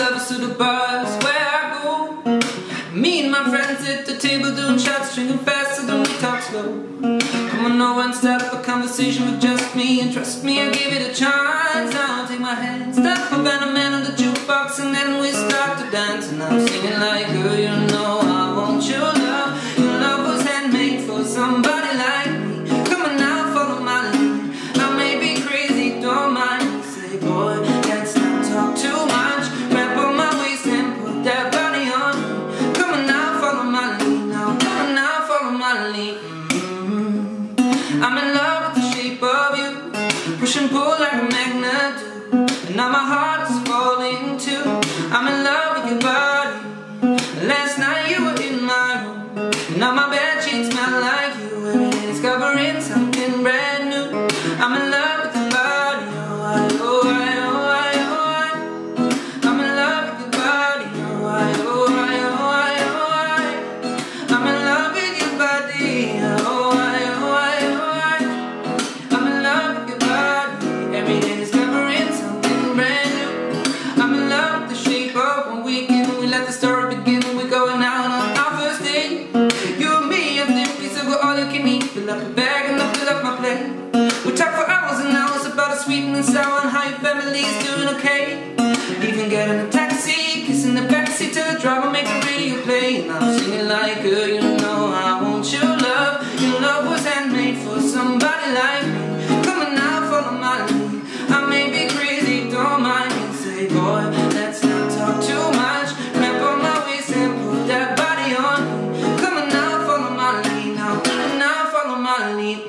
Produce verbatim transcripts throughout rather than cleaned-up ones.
lovers to the bars where I go. Me and my friends at the table doing shots, drinking fast so don't we talk slow. Come on, no one stop a conversation with just me, and trust me, I give it a chance. Now take my hand, stop a band, a man on the jukebox, and then we start to dance. And I'm singing like, girl, you know I want your love. Your love was handmade for somebody like me. Come on now, follow my lead. I may be crazy, don't mind me. Say, boy, let's not talk too much. Wrap on my waist and put that body on me. Come on now, follow my lead. Now, come on now, follow my lead. Mm-hmm. I'm in love with the shape of you, push and pull like a magnet do. And now my heart is falling too. I'm in love with your body. Last night you were in my room, and now my bed sheets smell like you. Every day discovering something brand new. I'm in love with your body. Oh, I, oh, I, oh, I, oh, I. I'm in love with your body. Oh, I, oh, I, oh, I, oh, I. I'm in love with your body. Oh, I, oh, I, oh, I. I'm in love with your body. Every day discovering something brand new. I'm in love with the shape of one weekend. We let the story begin. We're going out on our first date. You and me, a thin piece of all you can eat. Fill up a bag and I'll fill up my plate. We talk for hours and hours about the sweet and sour and how your family's doing okay. Even getting a taxi, kissing the backseat to the driver, make the radio play. And I'm singing like, girl, you know I want your love. Your love was handmade for somebody like me. Come on now, follow my lead. I may be crazy, don't mind me. Say, boy, let's not talk too much. Wrap on my waist and put that body on me. Come on now, follow my lead. Now, come on now, follow my lead.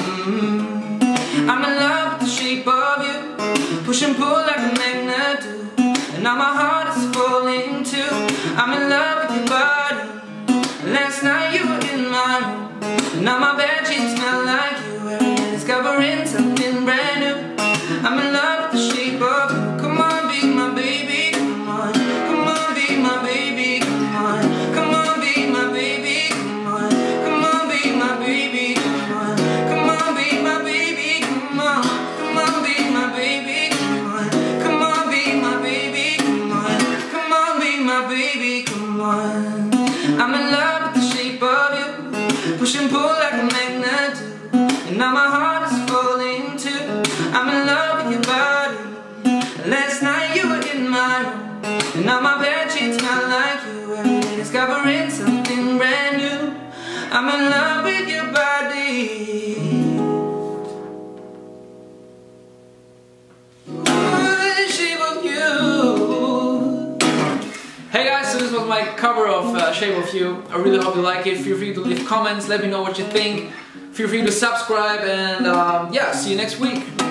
Mm-hmm. I'm in love with the shape of you, push and pull like a magnet do. And now my heart is falling too. I'm in love with your body. Last night you were in my room, and now my bed sheets smell like you. Every day discovering something brand new. I'm in love with the shape of you. Come on, be my baby, come on. Come on, be my baby, come on. Come on, be my baby, come on. Come on, be my baby, come on. Come on, be my baby, come on. Come on, be my baby, come on. Come on, be my baby, come on. Come on, be my baby, come on. I'm in love with the shape of you, push and pull like a magnet do. And now my heart is falling too. I'm in love with your body. Last night you were in my room, and now my bed sheets smell like you. Every day discovering something brand new. I'm in love with your body. Hey guys, so this was my cover of uh, Shape of You. I really hope you like it. Feel free to leave comments, let me know what you think. Feel free to subscribe, and um, yeah, see you next week.